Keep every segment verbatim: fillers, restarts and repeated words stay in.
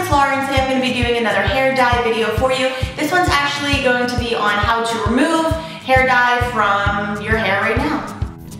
it's Lauren. Today I'm going to be doing another hair dye video for you. This one's actually going to be on how to remove hair dye from your hair right now.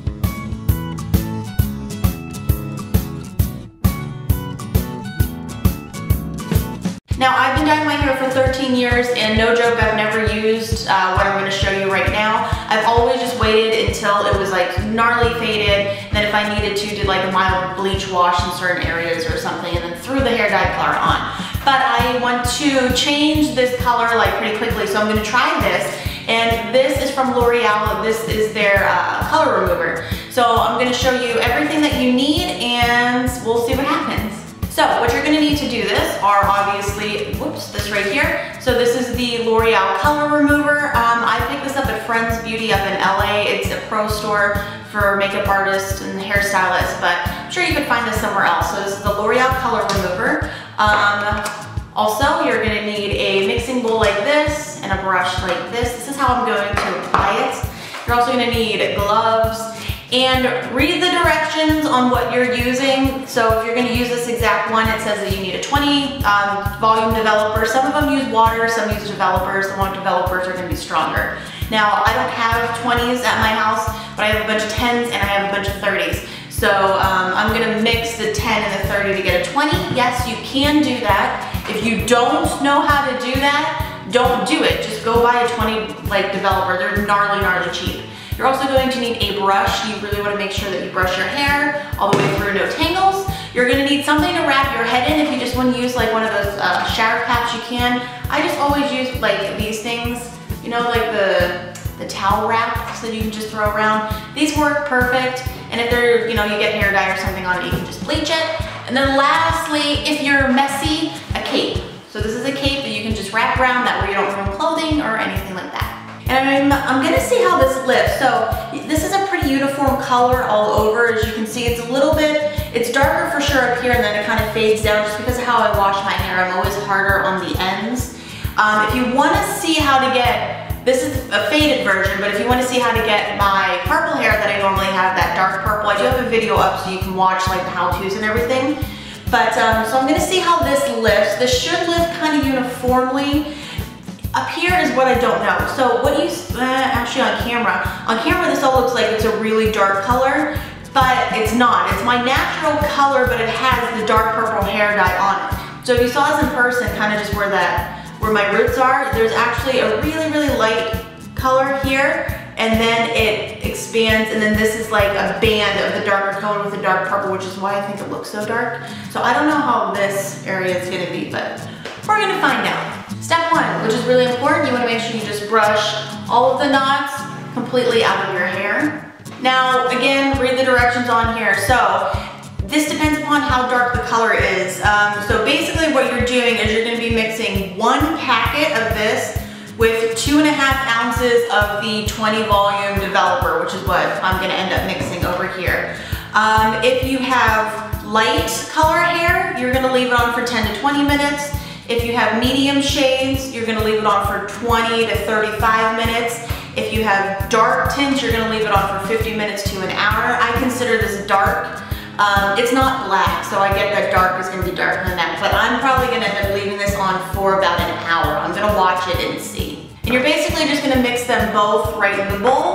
Now, I've been dyeing my hair for thirteen years, and no joke, I've never used uh, what I'm going to show you right now. I've always just waited until it was like gnarly faded, then if I needed to, did like a mild bleach wash in certain areas or something, and then threw the hair dye color on. But I want to change this color like pretty quickly, so I'm going to try this. And this is from L'Oreal. This is their uh, color remover. So I'm going to show you everything that you need, and we'll see what happens. So what you're gonna need to do this are obviously, whoops, this right here. So this is the L'Oreal Color Remover. Um, I picked this up at Friends Beauty up in L A. It's a pro store for makeup artists and hairstylists, but I'm sure you could find this somewhere else. So this is the L'Oreal Color Remover. Um, also, you're gonna need a mixing bowl like this and a brush like this. This is how I'm going to apply it. You're also gonna need gloves. And read the directions on what you're using. So if you're gonna use this exact one, it says that you need a twenty um, volume developer. Some of them use water, some use developers. The one developers are gonna be stronger. Now, I don't have twenties at my house, but I have a bunch of tens and I have a bunch of thirties. So um, I'm gonna mix the ten and the thirty to get a twenty. Yes, you can do that. If you don't know how to do that, don't do it. Just go buy a twenty like developer. They're gnarly, gnarly cheap. You're also going to need a brush. You really want to make sure that you brush your hair all the way through, no tangles. You're going to need something to wrap your head in. If you just want to use like one of those uh, shower caps, you can. I just always use like these things, you know, like the, the towel wraps that you can just throw around. These work perfect. And if they're, you know, you get hair dye or something on it, you can just bleach it. And then lastly, if you're messy, a cape. So this is a cape that you can just wrap around, that way you don't ruin clothing or anything like that. And I'm, I'm gonna see how this lifts. So this is a pretty uniform color all over. As you can see, it's a little bit, it's darker for sure up here, and then it kind of fades down just because of how I wash my hair. I'm always harder on the ends. Um, if you wanna see how to get, this is a faded version, but if you wanna see how to get my purple hair that I normally have, that dark purple, I do have a video up so you can watch like the how-tos and everything. But, um, so I'm gonna see how this lifts. This should lift kind of uniformly. Up here is what I don't know. So what you, uh, actually on camera, on camera this all looks like it's a really dark color, but it's not. It's my natural color, but it has the dark purple hair dye on it. So if you saw this in person, kind of just where that, where my roots are, there's actually a really, really light color here, and then it expands, and then this is like a band of the darker color with the dark purple, which is why I think it looks so dark. So I don't know how this area is gonna be, but we're gonna find out. Step one, which is really important, you wanna make sure you just brush all of the knots completely out of your hair. Now, again, read the directions on here. So, this depends upon how dark the color is. Um, so basically what you're doing is you're gonna be mixing one packet of this with two and a half ounces of the twenty volume developer, which is what I'm gonna end up mixing over here. Um, if you have light color hair, you're gonna leave it on for ten to twenty minutes. If you have medium shades, you're gonna leave it on for twenty to thirty-five minutes. If you have dark tints, you're gonna leave it on for fifty minutes to an hour. I consider this dark. Um, it's not black, so I get that dark is gonna be darker than that, but I'm probably gonna end up leaving this on for about an hour. I'm gonna watch it and see. And you're basically just gonna mix them both right in the bowl,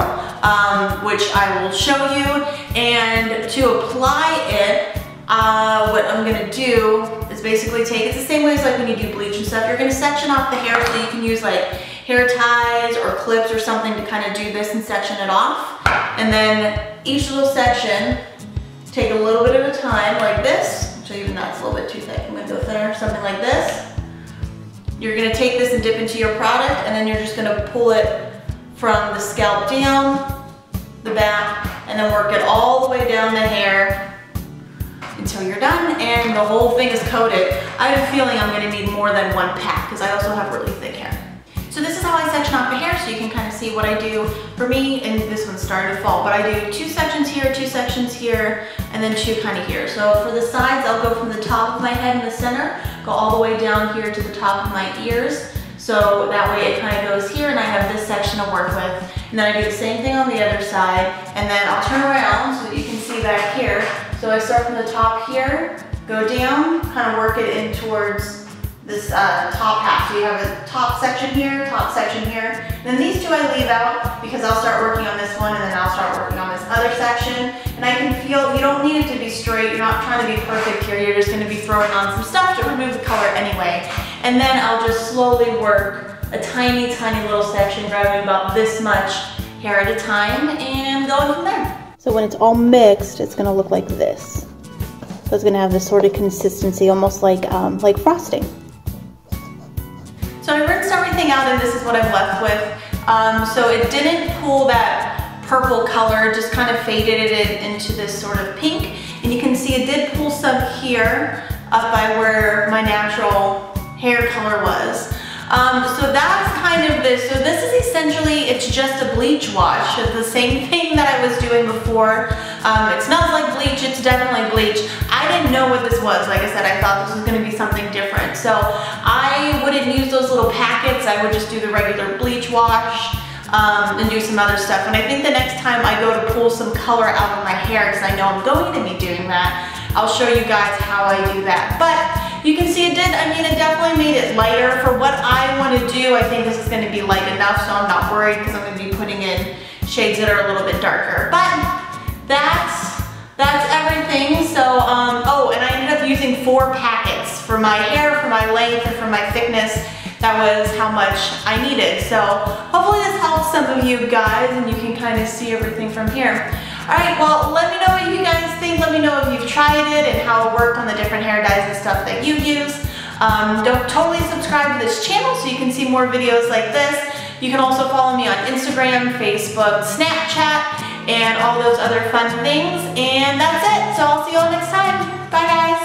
um, which I will show you. And to apply it, Uh, what I'm gonna do is basically take, it's the same way as like when you do bleach and stuff, you're gonna section off the hair so you can use like hair ties or clips or something to kind of do this and section it off. And then each little section, take a little bit at a time like this. So even that's a little bit too thick, I'm gonna go thinner, something like this. You're gonna take this and dip into your product, and then you're just gonna pull it from the scalp down, the back, and then work it all the way down the hair until you're done, and the whole thing is coated. I have a feeling I'm gonna need more than one pack because I also have really thick hair. So this is how I section off the hair, so you can kind of see what I do. For me, and this one's starting to fall, but I do two sections here, two sections here, and then two kind of here. So for the sides, I'll go from the top of my head in the center, go all the way down here to the top of my ears. So that way it kind of goes here, and I have this section to work with. And then I do the same thing on the other side, and then I'll turn around so that you can see back here. So I start from the top here, go down, kind of work it in towards this uh, top half. So you have a top section here, top section here. And then these two I leave out because I'll start working on this one and then I'll start working on this other section. And I can feel, you don't need it to be straight, you're not trying to be perfect here, you're just gonna be throwing on some stuff to remove the color anyway. And then I'll just slowly work a tiny, tiny little section, grabbing about this much hair at a time and going from there. So when it's all mixed, it's gonna look like this. So it's gonna have this sort of consistency, almost like, um, like frosting. So I rinsed everything out and this is what I'm left with. Um, so it didn't pull that purple color, just kind of faded it into this sort of pink. And you can see it did pull some here up by where my natural hair color was. Um, so that's kind of this. So this is essentially, it's just a bleach wash. It's the same thing that I was doing before. Um, it smells like bleach, it's definitely bleach. I didn't know what this was. Like I said, I thought this was gonna be something different. So I wouldn't use those little packets. I would just do the regular bleach wash um, and do some other stuff. And I think the next time I go to pull some color out of my hair, because I know I'm going to be doing that, I'll show you guys how I do that. But you can see it did, I mean, it definitely made it lighter. For what I want to do, I think this is going to be light enough, so I'm not worried because I'm going to be putting in shades that are a little bit darker. But that's, that's everything. So, um, oh, and I ended up using four packets for my hair, for my length, and for my thickness. That was how much I needed. So hopefully this helps some of you guys and you can kind of see everything from here. Alright, well, let me know what you guys think. Let me know if you've tried it and how it worked on the different hair dyes and stuff that you use. Um, don't totally subscribe to this channel so you can see more videos like this. You can also follow me on Instagram, Facebook, Snapchat, and all those other fun things. And that's it. So I'll see you all next time. Bye, guys.